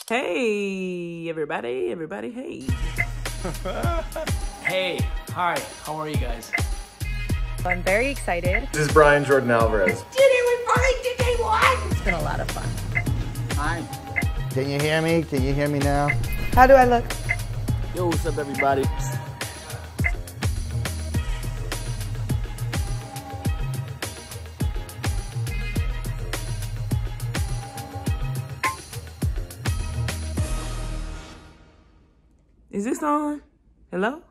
Hey, everybody, hey. Hey, hi, how are you guys? I'm very excited. This is Brian Jordan Alvarez. It's been a lot of fun. Hi. Can you hear me? Can you hear me now? How do I look? Yo, what's up, everybody? Is this on? Hello?